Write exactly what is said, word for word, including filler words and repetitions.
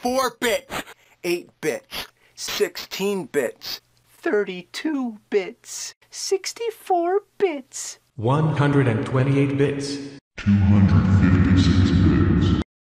four bits, eight bits, sixteen bits, thirty-two bits, sixty-four bits, one hundred twenty-eight bits, two hundred fifty-six